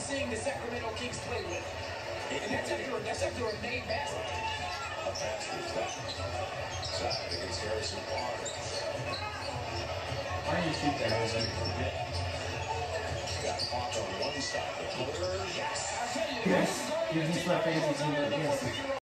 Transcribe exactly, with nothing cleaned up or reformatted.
seeing the Sacramento Kings play with. And that's after, that's after a made basket. A pass deflected. Side against Harrison Barnes. Why do you shoot that? I was like, forget. Got Hawk on one side. The floater. Yes, I tell you, Yes, you just left fantasy team like this.